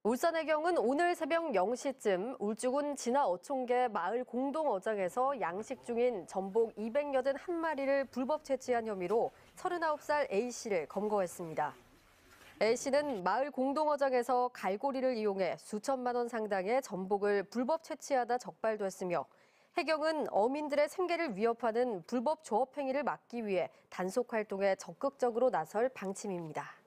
울산 해경은 오늘 새벽 0시쯤 울주군 진화 어촌계 마을 공동어장에서 양식 중인 전복 281마리를 불법 채취한 혐의로 39살 A씨를 검거했습니다. A씨는 마을 공동어장에서 갈고리를 이용해 수천만 원 상당의 전복을 불법 채취하다 적발됐으며 해경은 어민들의 생계를 위협하는 불법 조업 행위를 막기 위해 단속 활동에 적극적으로 나설 방침입니다.